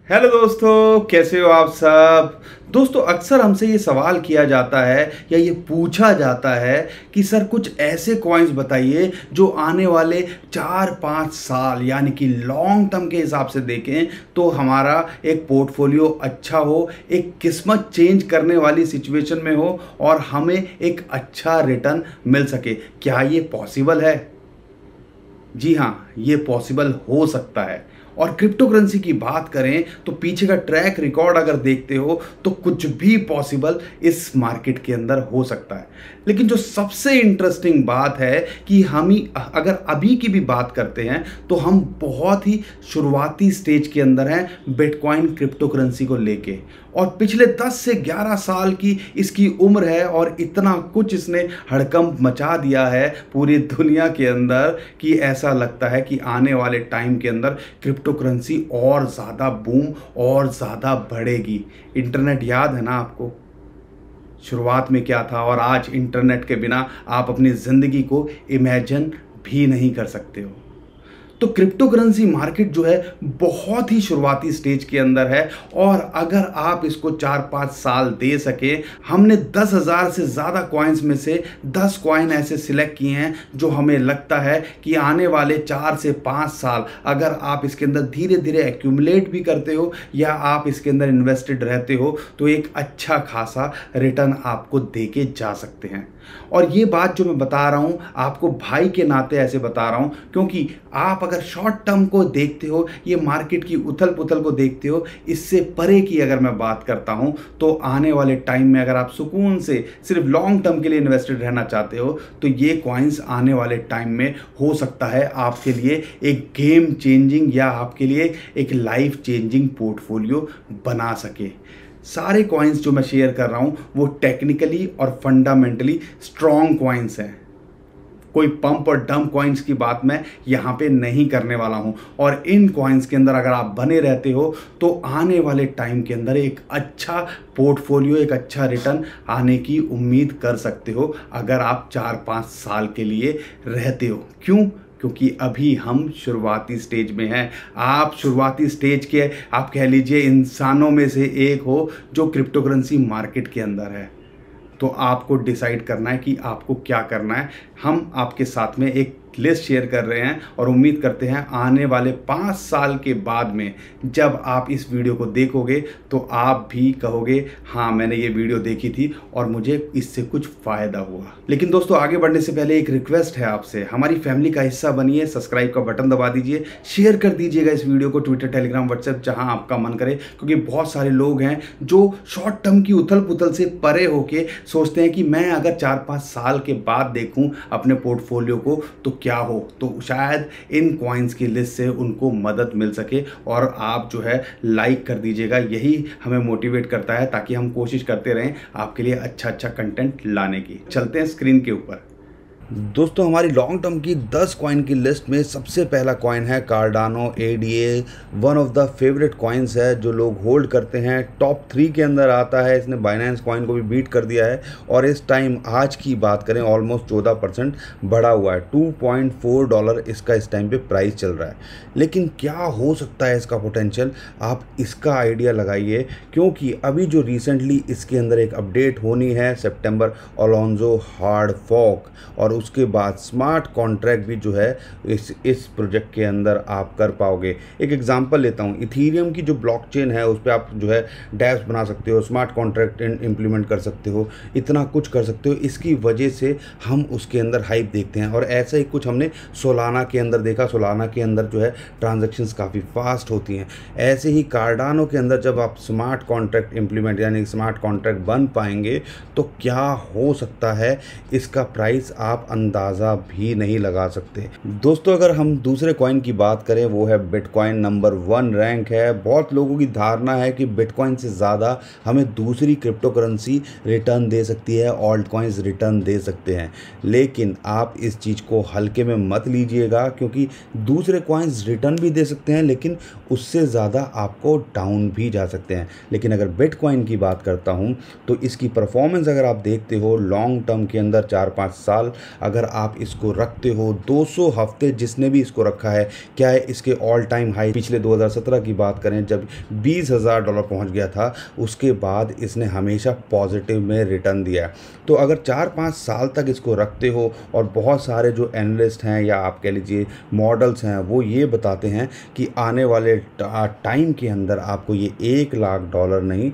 Hello दोस्तों, कैसे हो आप सब। दोस्तों, अक्सर हमसे ये सवाल किया जाता है या ये पूछा जाता है कि सर कुछ ऐसे कॉइन्स बताइए जो आने वाले 4-5 साल यानी कि लॉन्ग टर्म के हिसाब से देखें तो हमारा एक पोर्टफोलियो अच्छा हो, एक किस्मत चेंज करने वाली सिचुएशन में हो और हमें एक अच्छा रिटर्न मिल सके। क्या ये पॉसिबल है? जी हाँ, ये पॉसिबल हो सकता है। और क्रिप्टो करेंसी की बात करें तो पीछे का ट्रैक रिकॉर्ड अगर देखते हो तो कुछ भी पॉसिबल इस मार्केट के अंदर हो सकता है। लेकिन जो सबसे इंटरेस्टिंग बात है कि हम ही अगर अभी की भी बात करते हैं तो हम बहुत ही शुरुआती स्टेज के अंदर हैं बिटकॉइन क्रिप्टो करेंसी को लेके, और पिछले 10 से 11 साल की इसकी उम्र है और इतना कुछ इसने हड़कंप मचा दिया है पूरी दुनिया के अंदर कि ऐसा लगता है कि आने वाले टाइम के अंदर क्रिप्टो करेंसी और ज़्यादा बूम और ज़्यादा बढ़ेगी। इंटरनेट याद है ना आपको? शुरुआत में क्या था और आज इंटरनेट के बिना आप अपनी ज़िंदगी को इमेजिन भी नहीं कर सकते हो। तो क्रिप्टो करेंसी मार्केट जो है बहुत ही शुरुआती स्टेज के अंदर है, और अगर आप इसको 4-5 साल दे सके, हमने 10,000 से ज़्यादा कॉइन्स में से 10 कॉइन ऐसे सिलेक्ट किए हैं जो हमें लगता है कि आने वाले 4 से 5 साल अगर आप इसके अंदर धीरे धीरे एक्यूमुलेट भी करते हो या आप इसके अंदर इन्वेस्टेड रहते हो तो एक अच्छा खासा रिटर्न आपको दे के जा सकते हैं। और ये बात जो मैं बता रहा हूँ आपको भाई के नाते ऐसे बता रहा हूँ क्योंकि आप अगर शॉर्ट टर्म को देखते हो, ये मार्केट की उथल पुथल को देखते हो, इससे परे की अगर मैं बात करता हूँ तो आने वाले टाइम में अगर आप सुकून से सिर्फ लॉन्ग टर्म के लिए इन्वेस्टेड रहना चाहते हो तो ये कॉइन्स आने वाले टाइम में हो सकता है आपके लिए एक गेम चेंजिंग या आपके लिए एक लाइफ चेंजिंग पोर्टफोलियो बना सके। सारे कॉइन्स जो मैं शेयर कर रहा हूँ वो टेक्निकली और फंडामेंटली स्ट्रॉन्ग कॉइन्स हैं। कोई पंप और डंप कॉइन्स की बात मैं यहाँ पे नहीं करने वाला हूँ, और इन कॉइन्स के अंदर अगर आप बने रहते हो तो आने वाले टाइम के अंदर एक अच्छा पोर्टफोलियो, एक अच्छा रिटर्न आने की उम्मीद कर सकते हो अगर आप 4-5 साल के लिए रहते हो। क्यों? क्योंकि अभी हम शुरुआती स्टेज में हैं। आप शुरुआती स्टेज के आप कह लीजिए इंसानों में से एक हो जो क्रिप्टो करेंसी मार्केट के अंदर है। तो आपको डिसाइड करना है कि आपको क्या करना है। हम आपके साथ में एक लिस्ट शेयर कर रहे हैं और उम्मीद करते हैं आने वाले 5 साल के बाद में जब आप इस वीडियो को देखोगे तो आप भी कहोगे हाँ, मैंने ये वीडियो देखी थी और मुझे इससे कुछ फ़ायदा हुआ। लेकिन दोस्तों, आगे बढ़ने से पहले एक रिक्वेस्ट है आपसे, हमारी फैमिली का हिस्सा बनिए, सब्सक्राइब का बटन दबा दीजिए, शेयर कर दीजिएगा इस वीडियो को ट्विटर, टेलीग्राम, व्हाट्सएप, जहाँ आपका मन करे, क्योंकि बहुत सारे लोग हैं जो शॉर्ट टर्म की उथल पुथल से परे होके सोचते हैं कि मैं अगर 4-5 साल के बाद देखूँ अपने पोर्टफोलियो को तो क्या हो। तो शायद इन कॉइन्स की लिस्ट से उनको मदद मिल सके, और आप जो है लाइक कर दीजिएगा, यही हमें मोटिवेट करता है ताकि हम कोशिश करते रहें आपके लिए अच्छा अच्छा कंटेंट लाने की। चलते हैं स्क्रीन के ऊपर। दोस्तों, हमारी लॉन्ग टर्म की 10 कॉइन की लिस्ट में सबसे पहला कॉइन है Cardano ADA। One of the favourite coins है जो लोग होल्ड करते हैं, टॉप 3 के अंदर आता है। इसने बाइनेंस कॉइन को भी बीट कर दिया है और इस टाइम आज की बात करें ऑलमोस्ट 14% बढ़ा हुआ है। $2.4 इसका इस टाइम पे प्राइस चल रहा है। लेकिन क्या हो सकता है इसका पोटेंशियल, आप इसका आइडिया लगाइए, क्योंकि अभी जो रिसेंटली इसके अंदर एक अपडेट होनी है सितंबर अलोंजो हार्ड फॉक, और उसके बाद स्मार्ट कॉन्ट्रैक्ट भी जो है इस प्रोजेक्ट के अंदर आप कर पाओगे। एक एग्जांपल लेता हूँ, इथीरियम की जो ब्लॉकचेन है उस पर आप जो है डैप्स बना सकते हो, स्मार्ट कॉन्ट्रैक्ट इंप्लीमेंट कर सकते हो, इतना कुछ कर सकते हो। इसकी वजह से हम उसके अंदर हाइप देखते हैं, और ऐसा ही कुछ हमने सोलाना के अंदर देखा। सोलाना के अंदर जो है ट्रांजैक्शंस काफ़ी फास्ट होती हैं। ऐसे ही कार्डानो के अंदर जब आप स्मार्ट कॉन्ट्रैक्ट इंप्लीमेंट यानी स्मार्ट कॉन्ट्रैक्ट बन पाएंगे तो क्या हो सकता है, इसका प्राइस आप अंदाज़ा भी नहीं लगा सकते। दोस्तों, अगर हम दूसरे कॉइन की बात करें वो है बिटकॉइन। नंबर 1 रैंक है। बहुत लोगों की धारणा है कि बिटकॉइन से ज़्यादा हमें दूसरी क्रिप्टो करेंसी रिटर्न दे सकती है, ऑल्ट कॉइन्स रिटर्न दे सकते हैं। लेकिन आप इस चीज़ को हल्के में मत लीजिएगा, क्योंकि दूसरे कॉइन्स रिटर्न भी दे सकते हैं लेकिन उससे ज़्यादा आपको डाउन भी जा सकते हैं। लेकिन अगर बिटकॉइन की बात करता हूँ तो इसकी परफॉर्मेंस अगर आप देखते हो लॉन्ग टर्म के अंदर 4-5 साल, अगर आप इसको रखते हो 200 हफ्ते, जिसने भी इसको रखा है, क्या है इसके ऑल टाइम हाई पिछले 2017 की बात करें जब $20,000 पहुंच गया था, उसके बाद इसने हमेशा पॉजिटिव में रिटर्न दिया। तो अगर 4-5 साल तक इसको रखते हो, और बहुत सारे जो एनालिस्ट हैं या आप कह लीजिए मॉडल्स हैं वो ये बताते हैं कि आने वाले टाइम के अंदर आपको ये $1,00,000 नहीं,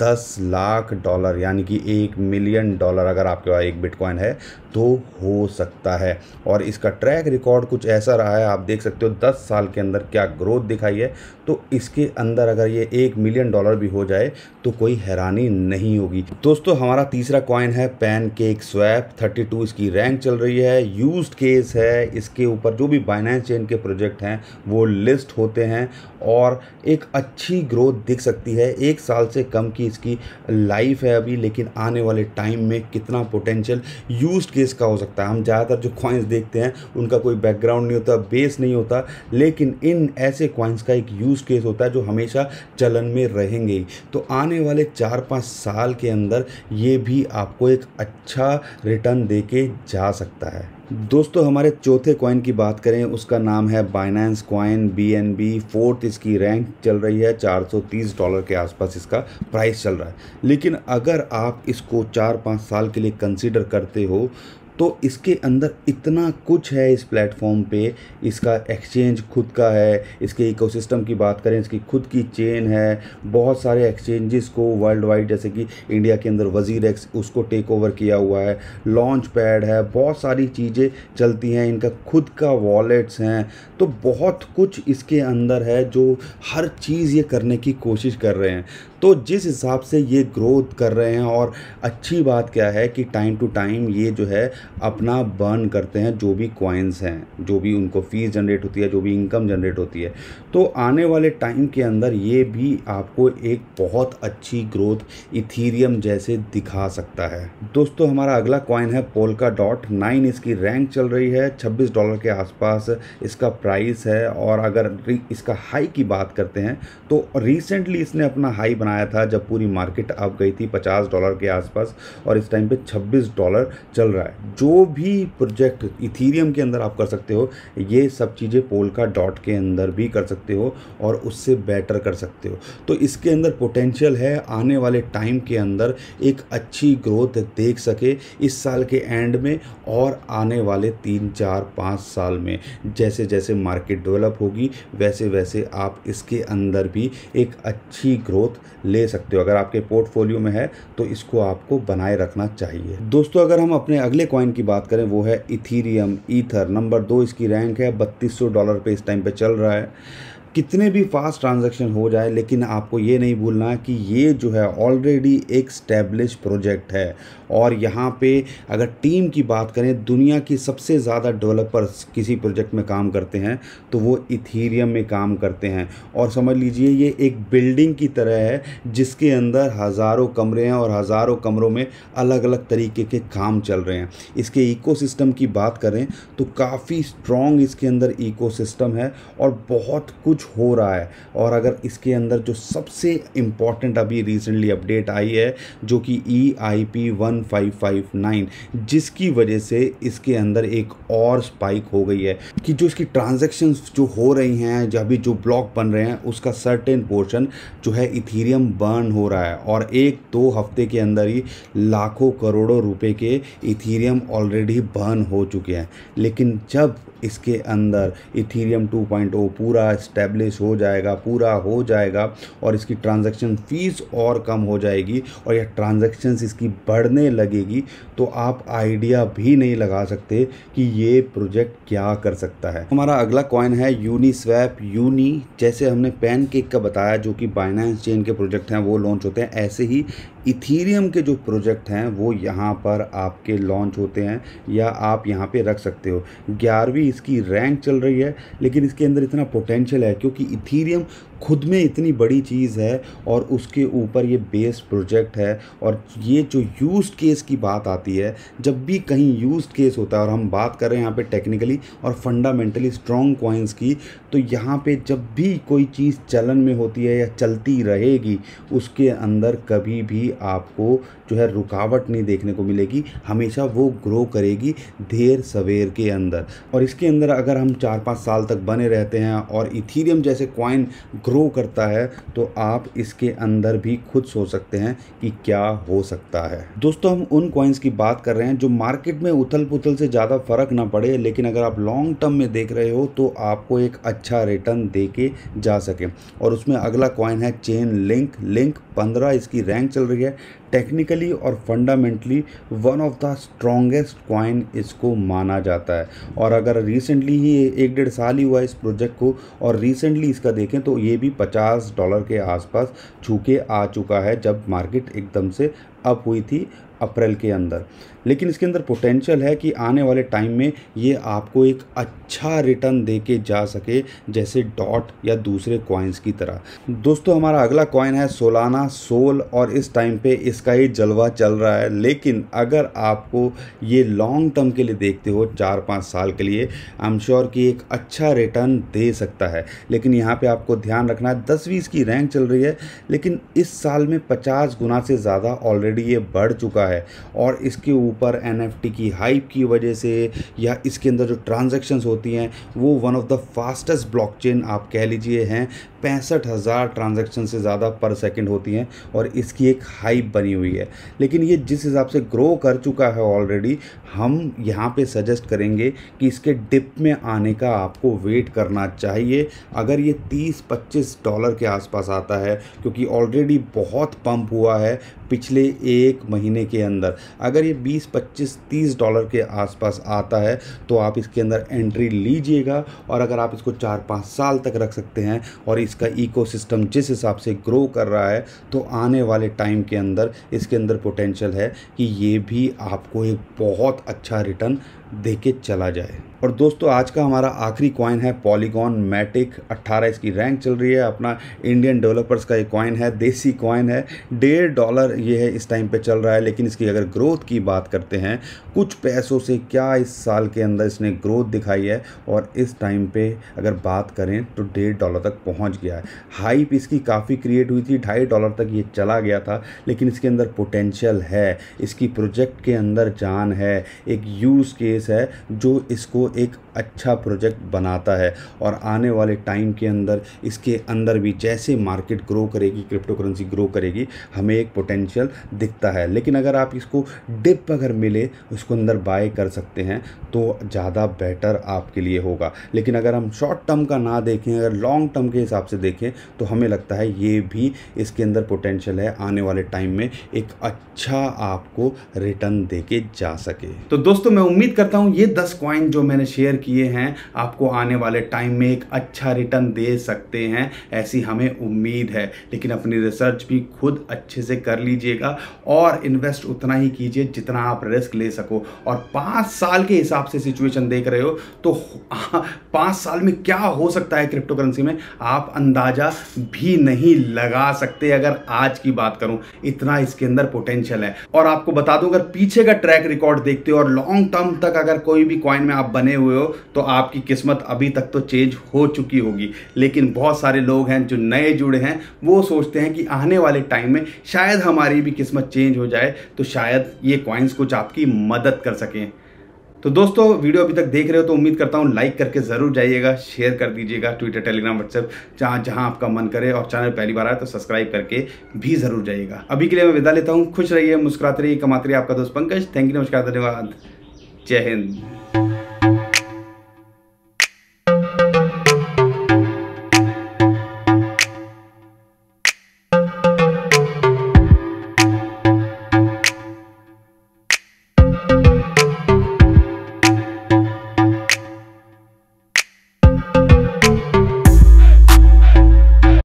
$10,00,000 यानी कि $1,000,000 अगर आपके पास एक बिटकॉइन है तो हो सकता है। और इसका ट्रैक रिकॉर्ड कुछ ऐसा रहा है, आप देख सकते हो 10 साल के अंदर क्या ग्रोथ दिखाई है। तो इसके अंदर अगर ये $1,000,000 भी हो जाए तो कोई हैरानी नहीं होगी। दोस्तों हमारा तीसरा कॉइन है PancakeSwap, 32 इसकी रैंक चल रही है, यूज्ड केस है। इसके ऊपर जो भी बाइनेंस चेन के प्रोजेक्ट हैं वो लिस्ट होते हैं और एक अच्छी ग्रोथ दिख सकती है। 1 साल से कम की इसकी लाइफ है अभी, लेकिन आने वाले टाइम में कितना पोटेंशियल यूज्ड केस का हो सकता है। हम ज़्यादातर जो कॉइन्स देखते हैं उनका कोई बैकग्राउंड नहीं होता, बेस नहीं होता, लेकिन इन ऐसे कॉइन्स का एक यूज केस होता है जो हमेशा चलन में रहेंगे ही। तो आने वाले 4-5 साल के अंदर ये भी आपको एक अच्छा रिटर्न देके जा सकता है। दोस्तों हमारे चौथे कॉइन की बात करें, उसका नाम है बाइनेंस कॉइन BNB। 4th इसकी रैंक चल रही है, $430 के आसपास इसका प्राइस चल रहा है। लेकिन अगर आप इसको 4-5 साल के लिए कंसीडर करते हो तो इसके अंदर इतना कुछ है इस प्लेटफॉर्म पे। इसका एक्सचेंज खुद का है, इसके इकोसिस्टम की बात करें, इसकी खुद की चेन है, बहुत सारे एक्सचेंजेस को वर्ल्ड वाइड, जैसे कि इंडिया के अंदर WazirX उसको टेक ओवर किया हुआ है, लॉन्च पैड है, बहुत सारी चीज़ें चलती हैं, इनका खुद का वॉलेट्स हैं। तो बहुत कुछ इसके अंदर है जो हर चीज़ ये करने की कोशिश कर रहे हैं। तो जिस हिसाब से ये ग्रोथ कर रहे हैं, और अच्छी बात क्या है कि टाइम टू टाइम ये जो है अपना बर्न करते हैं, जो भी कॉइन्स हैं, जो भी उनको फीस जनरेट होती है, जो भी इनकम जनरेट होती है। तो आने वाले टाइम के अंदर ये भी आपको एक बहुत अच्छी ग्रोथ इथीरियम जैसे दिखा सकता है। दोस्तों हमारा अगला कॉइन है Polkadot। 9 इसकी रैंक चल रही है, $26 के आसपास इसका प्राइस है। और अगर इसका हाई की बात करते हैं तो रिसेंटली इसने अपना हाई बनाया था जब पूरी मार्केट अप गई थी $50 के आसपास, और इस टाइम पे $26 चल रहा है। जो भी प्रोजेक्ट इथीरियम के अंदर आप कर सकते हो, ये सब चीज़ें Polkadot के अंदर भी कर सकते हो और उससे बेटर कर सकते हो। तो इसके अंदर पोटेंशियल है आने वाले टाइम के अंदर एक अच्छी ग्रोथ देख सके इस साल के एंड में और आने वाले 3-4-5 साल में। जैसे जैसे मार्केट डेवलप होगी वैसे वैसे आप इसके अंदर भी एक अच्छी ग्रोथ ले सकते हो। अगर आपके पोर्टफोलियो में है तो इसको आपको बनाए रखना चाहिए। दोस्तों अगर हम अपने अगले कॉइन की बात करें वो है इथीरियम ईथर। नंबर 2 इसकी रैंक है, $3200 पे इस टाइम पे चल रहा है। कितने भी फास्ट ट्रांजैक्शन हो जाए, लेकिन आपको ये नहीं भूलना कि ये जो है ऑलरेडी एक स्टैब्लिश प्रोजेक्ट है। और यहाँ पे अगर टीम की बात करें, दुनिया की सबसे ज़्यादा डेवलपर्स किसी प्रोजेक्ट में काम करते हैं तो वो इथीरियम में काम करते हैं। और समझ लीजिए ये एक बिल्डिंग की तरह है जिसके अंदर हज़ारों कमरे हैं और हज़ारों कमरों में अलग अलग तरीके के काम चल रहे हैं। इसके इकोसिस्टम की बात करें तो काफ़ी स्ट्रॉन्ग इसके अंदर इकोसिस्टम है और बहुत कुछ हो रहा है। और अगर इसके अंदर जो सबसे इम्पॉर्टेंट अभी रिसेंटली अपडेट आई है जो कि EIP 1559, जिसकी वजह से इसके अंदर एक और स्पाइक हो गई है कि जो इसकी ट्रांजैक्शंस जो हो रही हैं, जो अभी जो ब्लॉक बन रहे हैं, उसका सर्टेन पोर्शन जो है इथीरियम बर्न हो रहा है। और 1-2 हफ्ते के अंदर ही लाखों करोड़ों रुपए के इथीरियम ऑलरेडी बर्न हो चुके हैं। लेकिन जब इसके अंदर इथीरियम 2.0 पूरा इस्टेब्लिश हो जाएगा, पूरा हो जाएगा और इसकी ट्रांजैक्शन फीस और कम हो जाएगी और यह ट्रांजैक्शंस इसकी बढ़ने लगेगी, तो आप आइडिया भी नहीं लगा सकते कि ये प्रोजेक्ट क्या कर सकता है। हमारा अगला कॉइन है यूनिस्वैप। यूनी, जैसे हमने पैनकेक का बताया जो कि बाइनेंस चेन के प्रोजेक्ट हैं वो लॉन्च होते हैं, ऐसे ही इथीरियम के जो प्रोजेक्ट हैं वो यहाँ पर आपके लॉन्च होते हैं या आप यहाँ पे रख सकते हो। 11वीं इसकी रैंक चल रही है, लेकिन इसके अंदर इतना पोटेंशियल है क्योंकि इथीरियम खुद में इतनी बड़ी चीज़ है और उसके ऊपर ये बेस प्रोजेक्ट है। और ये जो यूज्ड केस की बात आती है, जब भी कहीं यूज्ड केस होता है, और हम बात कर रहे हैं यहाँ पे टेक्निकली और फंडामेंटली स्ट्रॉन्ग कॉइन्स की, तो यहाँ पे जब भी कोई चीज़ चलन में होती है या चलती रहेगी, उसके अंदर कभी भी आपको जो है रुकावट नहीं देखने को मिलेगी, हमेशा वो ग्रो करेगी देर सवेर के अंदर। और इसके अंदर अगर हम 4-5 साल तक बने रहते हैं और इथीरियम जैसे कॉइन ग्रो करता है तो आप इसके अंदर भी खुद सोच सकते हैं कि क्या हो सकता है। दोस्तों हम उन कॉइन्स की बात कर रहे हैं जो मार्केट में उथल पुथल से ज़्यादा फर्क ना पड़े, लेकिन अगर आप लॉन्ग टर्म में देख रहे हो तो आपको एक अच्छा रिटर्न दे के जा सके। और उसमें अगला कॉइन है चेन लिंक 15 इसकी रैंक चल रही है। टेक्निकली और fundamentally one of the strongest coin इसको माना जाता है। और अगर रिसेंटली ही 1-1.5 साल ही हुआ इस प्रोजेक्ट को, और रिसेंटली इसका देखें तो ये भी $50 के आसपास छू के आ चुका है जब मार्केट एकदम से अप हुई थी अप्रैल के अंदर। लेकिन इसके अंदर पोटेंशियल है कि आने वाले टाइम में ये आपको एक अच्छा रिटर्न दे के जा सके, जैसे डॉट या दूसरे कॉइन्स की तरह। दोस्तों हमारा अगला कॉइन है सोलाना सोल, और इस टाइम पे इसका ही जलवा चल रहा है। लेकिन अगर आपको ये लॉन्ग टर्म के लिए देखते हो 4-5 साल के लिए, आई एम श्योर कि एक अच्छा रिटर्न दे सकता है। लेकिन यहाँ पे आपको ध्यान रखना है 10वीं इसकी रैंक चल रही है, लेकिन इस साल में 50 गुना से ज़्यादा ऑलरेडी ये बढ़ चुका है। और इसके ऊपर NFT की हाइप की वजह से या इसके अंदर जो ट्रांजैक्शंस होती हैं वो one of the fastest blockchain आप कह लीजिए हैं। 65,000 ट्रांजैक्शन से ज़्यादा पर सेकंड होती हैं और इसकी एक हाइप बनी हुई है। लेकिन ये जिस हिसाब से ग्रो कर चुका है ऑलरेडी, हम यहाँ पे सजेस्ट करेंगे कि इसके डिप में आने का आपको वेट करना चाहिए। अगर ये $30-25 के आसपास आता है, क्योंकि ऑलरेडी बहुत पंप हुआ है पिछले 1 महीने के अंदर, अगर ये $20-25-30 के आसपास आता है तो आप इसके अंदर एंट्री लीजिएगा। और अगर आप इसको 4-5 साल तक रख सकते हैं और इसका इकोसिस्टम जिस हिसाब से ग्रो कर रहा है, तो आने वाले टाइम के अंदर इसके अंदर पोटेंशियल है कि ये भी आपको एक बहुत अच्छा रिटर्न देके चला जाए। और दोस्तों आज का हमारा आखिरी कॉइन है पॉलीगॉन मैटिक, 18 इसकी रैंक चल रही है। अपना इंडियन डेवलपर्स का एक कॉइन है, देसी कॉइन है, $1.5 ये है इस टाइम पे चल रहा है। लेकिन इसकी अगर ग्रोथ की बात करते हैं, कुछ पैसों से क्या इस साल के अंदर इसने ग्रोथ दिखाई है, और इस टाइम पे अगर बात करें तो $1.5 तक पहुँच गया है। हाइप इसकी काफ़ी क्रिएट हुई थी, $2.5 तक ये चला गया था। लेकिन इसके अंदर पोटेंशियल है, इसकी प्रोजेक्ट के अंदर जान है, एक यूज़ केस है जो इसको एक अच्छा प्रोजेक्ट बनाता है। और आने वाले टाइम के अंदर इसके अंदर भी जैसे मार्केट ग्रो करेगी, क्रिप्टो करेंसी ग्रो करेगी, हमें एक पोटेंशियल दिखता है। लेकिन अगर आप इसको डिप अगर मिले उसको अंदर बाय कर सकते हैं तो ज़्यादा बेटर आपके लिए होगा। लेकिन अगर हम शॉर्ट टर्म का ना देखें, अगर लॉन्ग टर्म के हिसाब से देखें, तो हमें लगता है ये भी इसके अंदर पोटेंशियल है आने वाले टाइम में एक अच्छा आपको रिटर्न दे के जा सके। तो दोस्तों मैं उम्मीद करता हूँ ये 10 कॉइन जो मैंने शेयर किए हैं आपको आने वाले टाइम में एक अच्छा रिटर्न दे सकते हैं, ऐसी हमें उम्मीद है। लेकिन अपनी रिसर्च भी खुद अच्छे से कर लीजिएगा और इन्वेस्ट उतना ही कीजिए जितना आप रिस्क ले सको। और 5 साल के हिसाब से सिचुएशन देख रहे हो तो 5 साल में क्या हो सकता है क्रिप्टो करेंसी में आप अंदाजा भी नहीं लगा सकते। अगर आज की बात करूं, इतना इसके अंदर पोटेंशियल है। और आपको बता दूं, अगर पीछे का ट्रैक रिकॉर्ड देखते हो और लॉन्ग टर्म तक अगर कोई भी कॉइन में आप बने हुए हो तो आपकी किस्मत अभी तक तो चेंज हो चुकी होगी। लेकिन बहुत सारे लोग हैं जो नए जुड़े हैं, वो सोचते हैं कि आने वाले टाइम में शायद हमारी भी किस्मत चेंज हो जाए, तो शायद ये कॉइन्स कुछ आपकी मदद कर सकें। तो दोस्तों वीडियो अभी तक देख रहे हो तो उम्मीद करता हूँ लाइक करके ज़रूर जाइएगा, शेयर कर दीजिएगा ट्विटर, टेलीग्राम, व्हाट्सएप, जहाँ आपका मन करे। और चैनल पहली बार आए तो सब्सक्राइब करके भी ज़रूर जाइएगा। अभी के लिए मैं विदा लेता हूँ। खुश रहिए, मुस्कुराते रहिए, कमाते रहिए। आपका दोस्त पंकज। थैंक यू, नमस्कार, धन्यवाद, जय हिंद।